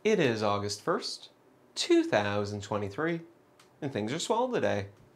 It is August 1st, 2023, and things are swell today.